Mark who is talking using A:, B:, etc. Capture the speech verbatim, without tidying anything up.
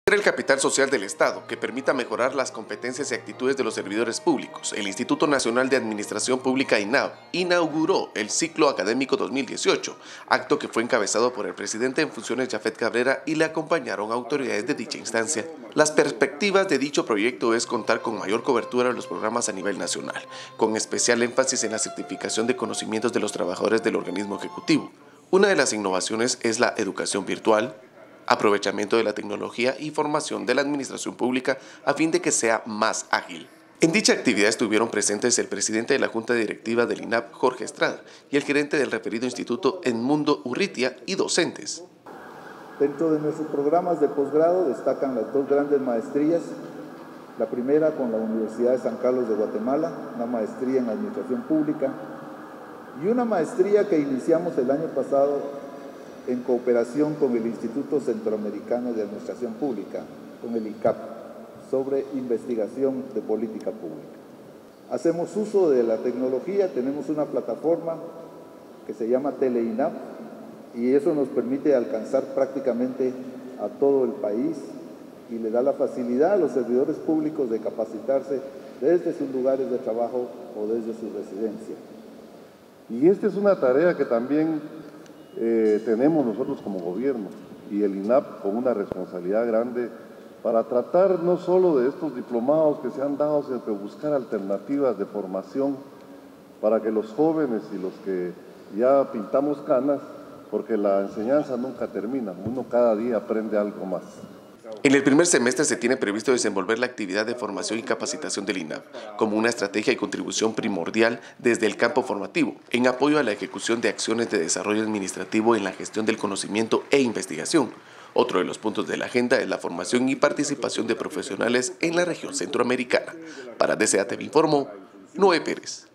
A: El capital social del Estado, que permita mejorar las competencias y actitudes de los servidores públicos. El Instituto Nacional de Administración Pública, I N A P, inauguró el ciclo académico dos mil dieciocho, acto que fue encabezado por el presidente en funciones, Jafet Cabrera, y le acompañaron autoridades de dicha instancia. Las perspectivas de dicho proyecto es contar con mayor cobertura de los programas a nivel nacional, con especial énfasis en la certificación de conocimientos de los trabajadores del organismo ejecutivo. Una de las innovaciones es la educación virtual, aprovechamiento de la tecnología y formación de la administración pública a fin de que sea más ágil. En dicha actividad estuvieron presentes el presidente de la Junta Directiva del I N A P, Jorge Estrada, y el gerente del referido instituto, Edmundo Urrutia, y docentes.
B: Dentro de nuestros programas de posgrado destacan las dos grandes maestrías. La primera con la Universidad de San Carlos de Guatemala, una maestría en Administración Pública, y una maestría que iniciamos el año pasado en cooperación con el Instituto Centroamericano de Administración Pública, con el I C A P, sobre investigación de política pública. Hacemos uso de la tecnología, tenemos una plataforma que se llama TeleINAP, y eso nos permite alcanzar prácticamente a todo el país y le da la facilidad a los servidores públicos de capacitarse desde sus lugares de trabajo o desde su residencia.
C: Y esta es una tarea que también Eh, tenemos nosotros como gobierno y el I N A P con una responsabilidad grande para tratar no solo de estos diplomados que se han dado, sino que buscar alternativas de formación para que los jóvenes y los que ya pintamos canas, porque la enseñanza nunca termina, uno cada día aprende algo más.
A: En el primer semestre se tiene previsto desenvolver la actividad de formación y capacitación del I N A P como una estrategia y contribución primordial desde el campo formativo, en apoyo a la ejecución de acciones de desarrollo administrativo en la gestión del conocimiento e investigación. Otro de los puntos de la agenda es la formación y participación de profesionales en la región centroamericana. Para D C A T V informó Noé Pérez.